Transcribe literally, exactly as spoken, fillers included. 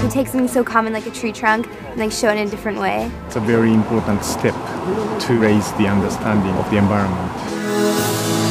We take something so common like a tree trunk and like show it in a different way. It's a very important step to raise the understanding of the environment.